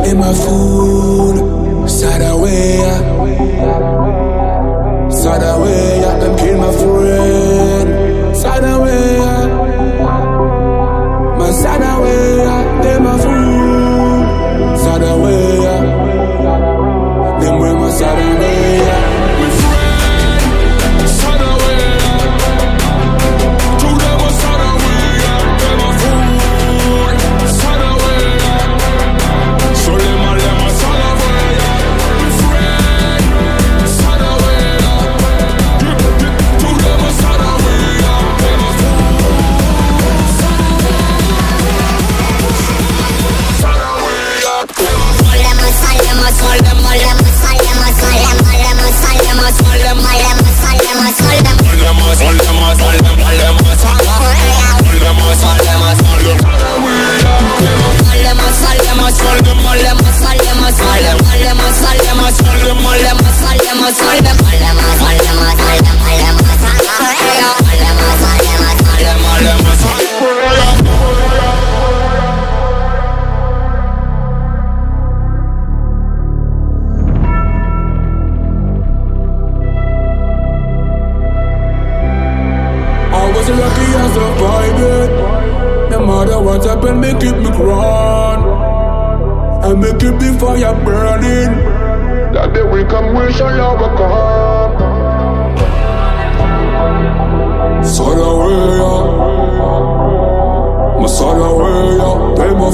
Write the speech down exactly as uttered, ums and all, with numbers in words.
in my food. SADAWEYA, SADAWEYA, them kill my friend. SADAWEYA, my SADAWEYA, they my food. SADAWEYA, them with my SADAWEYA. We friend, SADAWEYA, to them my SADAWEYA, they my food. SADAWEYA, so them my them my SADAWEYA. We friend, SADAWEYA, to them my SADAWEYA, they my food. SADAWEYA, was lucky I survived it. No matter what happened, me keep me ground. And me keep the fire burning. That day will come, we shall overcome. SADAWEYA, my SADAWEYA, they my